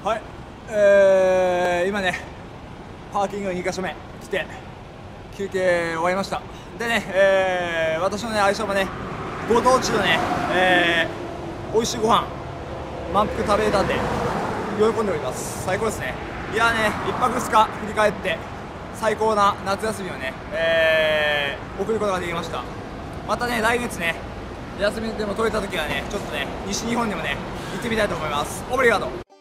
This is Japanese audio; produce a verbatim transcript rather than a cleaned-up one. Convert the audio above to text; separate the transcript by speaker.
Speaker 1: はい、えー、今ねパーキングにか所目来て休憩終わりました。でね、えー、私のね相性もねご当地のね、えー、美味しいご飯満腹食べれたんで喜んでおります。最高ですね。いやね、いっぱくふつか振り返って最高な夏休みをね、えー、送ることができました。またね来月ね休みでも取れた時はねちょっとね西日本でもね行ってみたいと思います。オブリガード。